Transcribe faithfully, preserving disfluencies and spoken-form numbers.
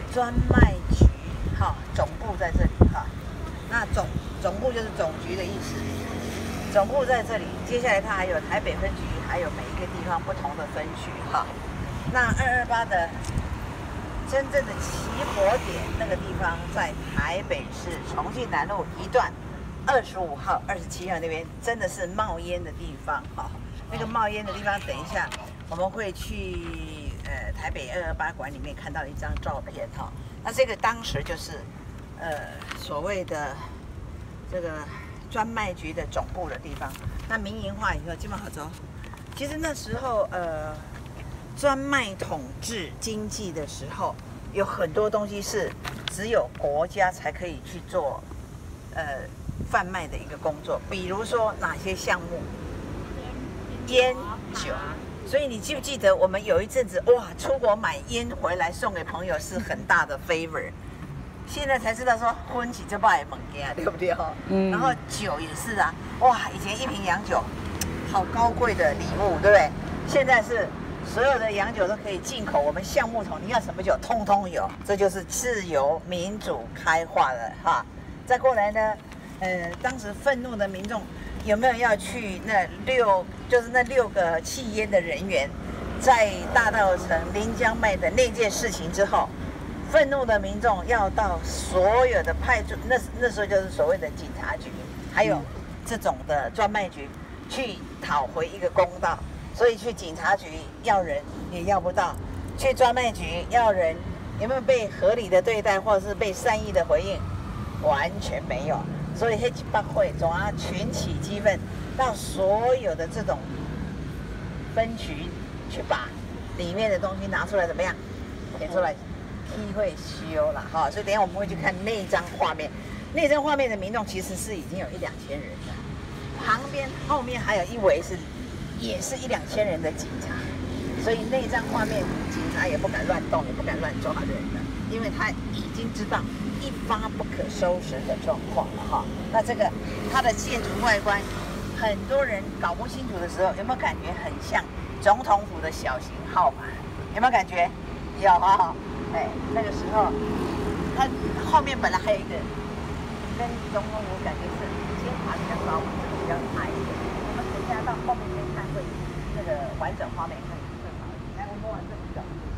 专卖局，哈，总部在这里哈。那总总部就是总局的意思，总部在这里。接下来它还有台北分局，还有每一个地方不同的分局哈。那二二八的真正的起火点那个地方在台北市重庆南路一段二十五号、二十七号那边，真的是冒烟的地方哈。那个冒烟的地方，等一下我们会去呃台北二二八馆里面看到一张照片哈。那这个当时就是呃所谓的这个专卖局的总部的地方。那民营化以后，基本好走。其实那时候呃专卖统治经济的时候，有很多东西是只有国家才可以去做呃贩卖的一个工作，比如说哪些项目？烟酒。所以你记不记得我们有一阵子哇，出国买烟回来送给朋友是很大的 favor。现在才知道说婚起就不爱猛件，对不对哈？嗯。然后酒也是啊，哇，以前一瓶洋酒好高贵的礼物，对不对？现在是所有的洋酒都可以进口，我们橡木桶你要什么酒通通有，这就是自由民主开化了哈。再过来呢，呃，当时愤怒的民众有没有要去那六，就是那六个弃烟的人员，在大稻埕临江卖的那件事情之后，愤怒的民众要到所有的派出，那那时候就是所谓的警察局，还有这种的专卖局，去讨回一个公道。所以去警察局要人也要不到，去专卖局要人有没有被合理的对待，或者是被善意的回应？完全没有。所以黑几百会总要群起激愤，到所有的这种分局去把里面的东西拿出来，怎么样？点出来，批会修了哈。所以等一下我们会去看那张画面，那张画面的民众其实是已经有一两千人了，旁边后面还有一围是。也是一两千人的警察，所以那张画面，警察也不敢乱动，也不敢乱抓人了，因为他已经知道一发不可收拾的状况了哈。那这个它的建筑外观，很多人搞不清楚的时候，有没有感觉很像总统府的小型号码？有没有感觉？有哈，哎，那个时候，它后面本来还有一个跟总统府感觉是尖塔比较高，这个比较矮一点。我们等一下到后面。会那个完整画面看更好一点。来，我们往这里走。